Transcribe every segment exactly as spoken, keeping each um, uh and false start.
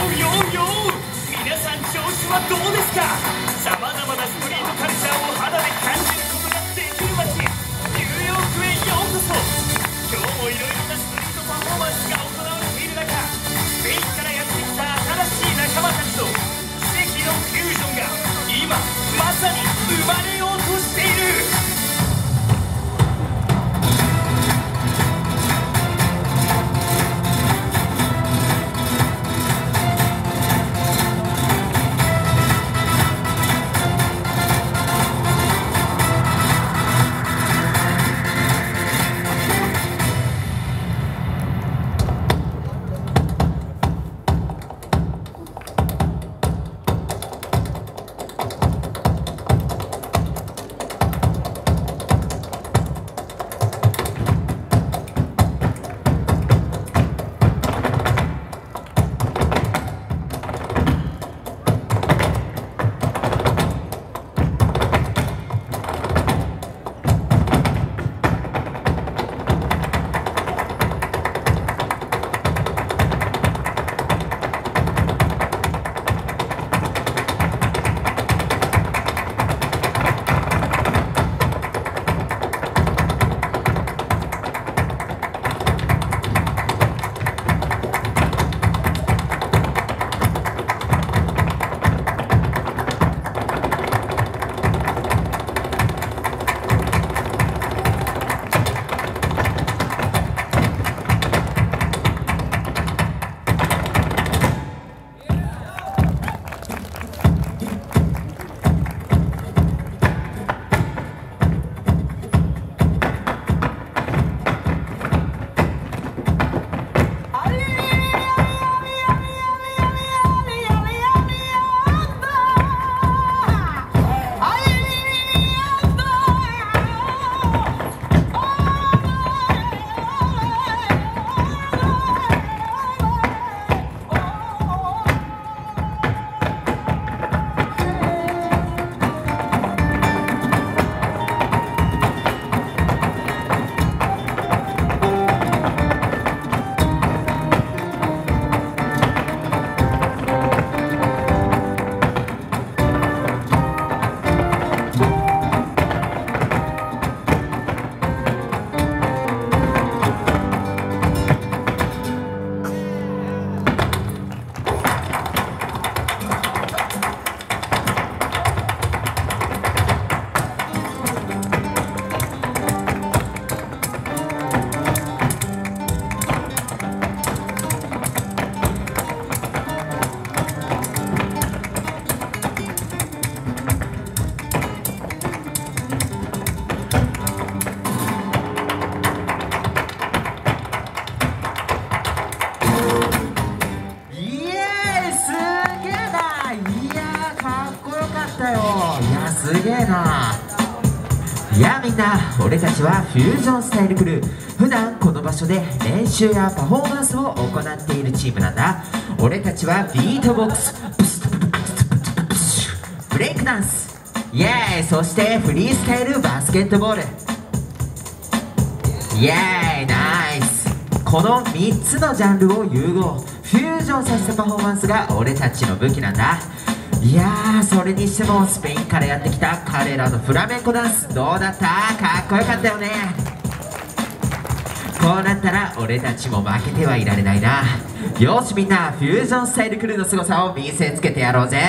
よよ皆さん調子はどうですか。さまざまなストリートカルチャーを肌で感じることができる街ニューヨークへようこそ。今日もいろいろなストリートパフォーマンスが行われている中、スペインからやってきた新しい仲間たちと奇跡のフュージョンが今まさに生まれようとしている。 すげえな。いやみんな、俺たちはフュージョンスタイルクルー。普段この場所で練習やパフォーマンスを行っているチームなんだ。俺たちはビートボックス、ブレイクダンス、イエーイ、そしてフリースタイルバスケットボール、イエーイ、ナイス。このみっつのジャンルを融合、フュージョンさせたパフォーマンスが俺たちの武器なんだ。いやー、それにしてもスペインからやってきた彼らのフラメンコダンスどうだった？かっこよかったよね。こうなったら俺たちも負けてはいられないな。よしみんな、フュージョンスタイルクルーの凄さを見せつけてやろうぜ。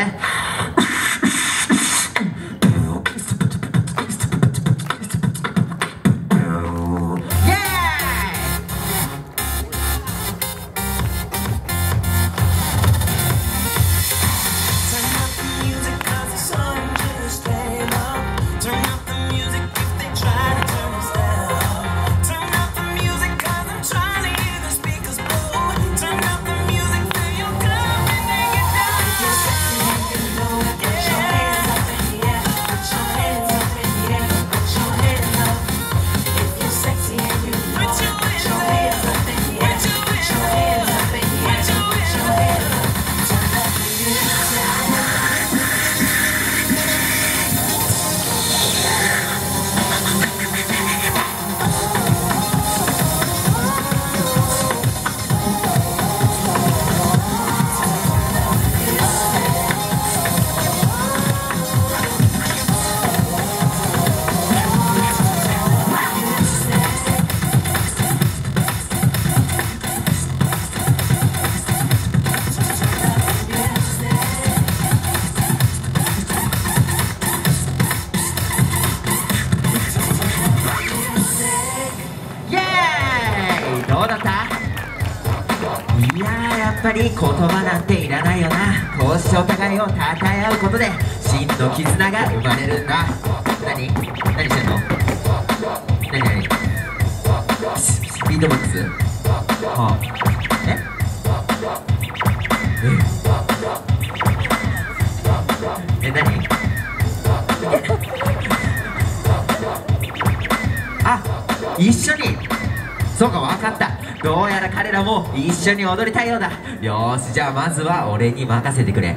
っぱり言葉なんていらないよな。こうしてお互いを称え合うことで真の絆が生まれるんだ。何何してんの？何何ビートボックス？はあ、えええ何あ、一緒に。そうか、分かった。どうやら彼らも一緒に踊りたいようだ。よーし、じゃあまずは俺に任せてくれ。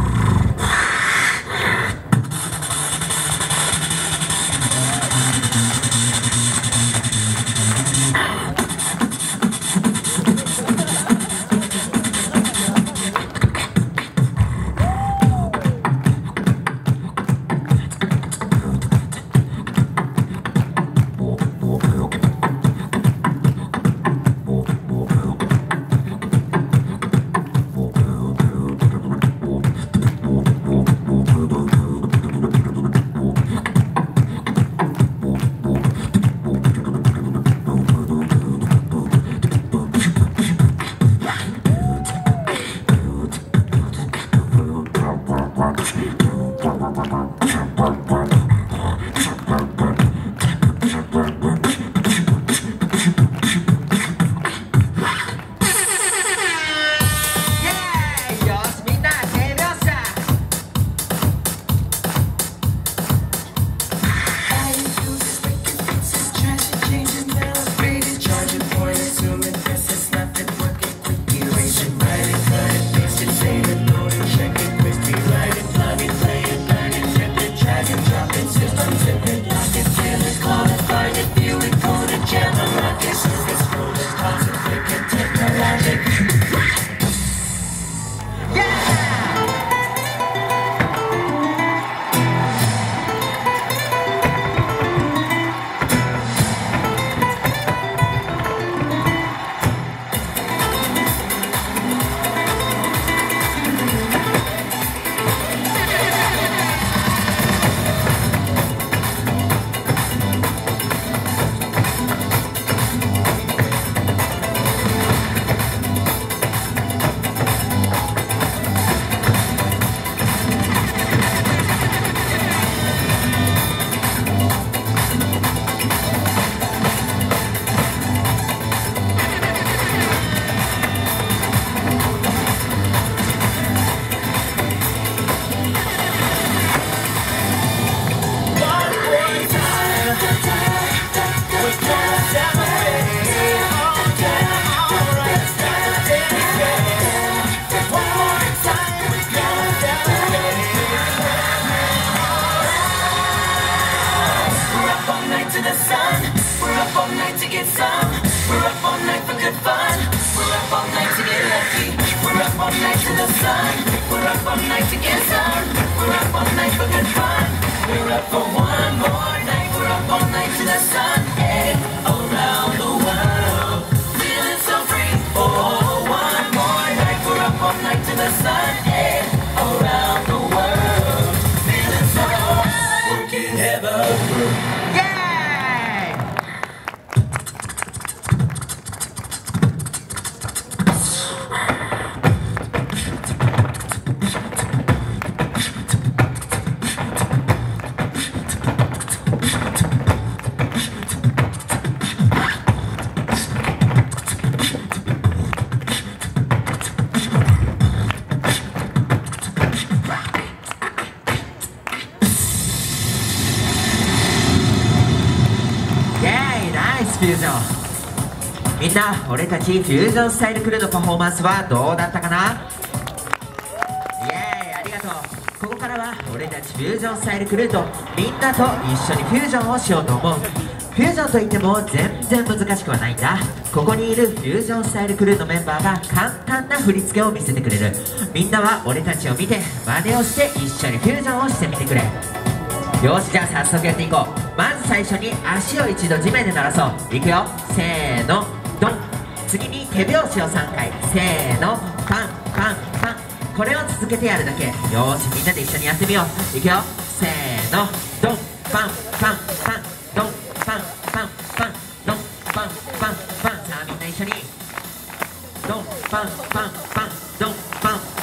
フュージョン。みんな、俺たちフュージョンスタイルクルーのパフォーマンスはどうだったかな？イエーイ、ありがとう。ここからは俺たちフュージョンスタイルクルーとみんなと一緒にフュージョンをしようと思う。フュージョンといっても全然難しくはないんだ。ここにいるフュージョンスタイルクルーのメンバーが簡単な振り付けを見せてくれる。みんなは俺たちを見て真似をして一緒にフュージョンをしてみてくれ。よし、じゃあ早速やっていこう。まず最初に足を一度地面で鳴らそう。いくよ、せーの、ドン。次に手拍子をさんかい、せーの、パンパンパン。これを続けてやるだけ。よし、みんなで一緒にやってみよう。いくよ、せーの、ドンパンパンパン、ドンパンパンパン、ドンパンパンパン。さあみんな一緒にドンパンパンパン。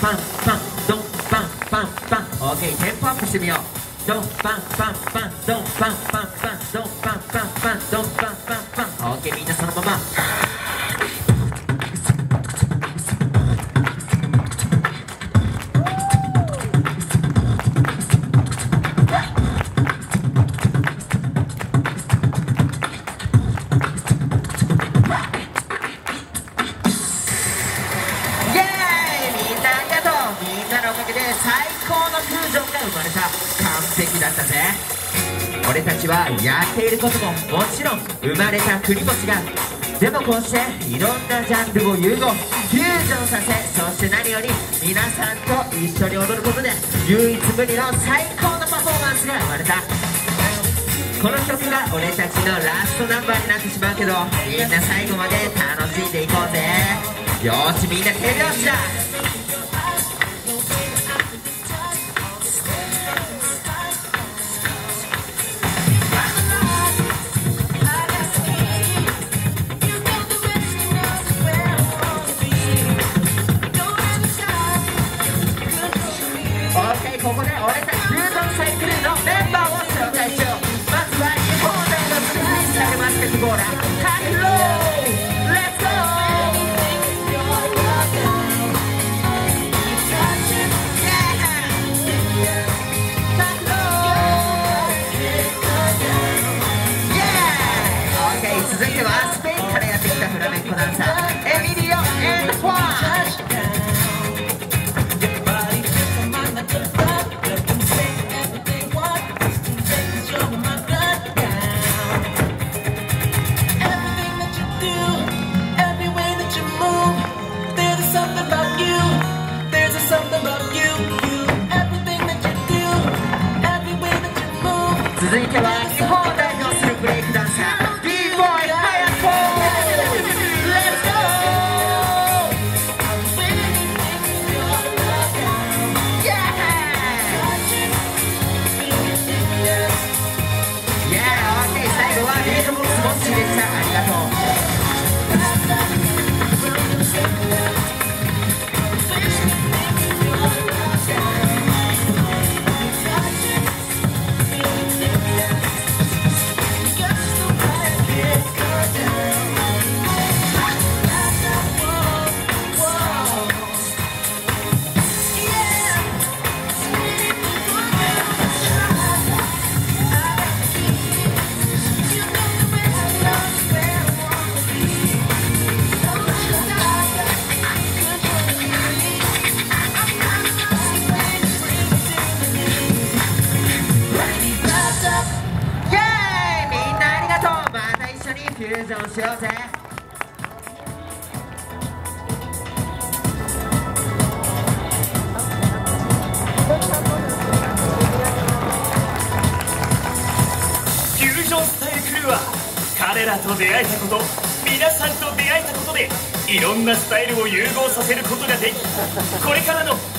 パンパンドンパンパンパン。オーケー、テンポアップしてみよう。ドンパンパンパンドンパンパンパンドンパンパンパンドンパンパンパン。オーケー、みんなそのまま。最高のフュージョンが生まれた。完璧だったぜ。俺たちはやっていることももちろん生まれた国星が、でもこうしていろんなジャンルを融合フュージョンさせ、そして何より皆さんと一緒に踊ることで唯一無二の最高のパフォーマンスが生まれた。この曲が俺たちのラストナンバーになってしまうけど、みんな最後まで楽しんでいこうぜ。よーし、みんな手拍子だ。ここで俺たちフュージョンサイクルのメンバーを紹介しよう。まずは日本大学フリースタイルバスケットボーラーカヒロー、レッツゴー。続いてはスペインからやってきたフラメンコダンサーエミリオ・エンフォー。続いては日本を代表するブレイクダンサー ビーボーイ ハヤト。レッツゴー。イエーイ。イエーイ。オッケー、最後はビートボックスボッチでした。ありがとう。フュージョンしようぜ。 フュージョンスタイルクルーは彼らと出会えたこと、皆さんと出会えたことでいろんなスタイルを融合させることができ、これからの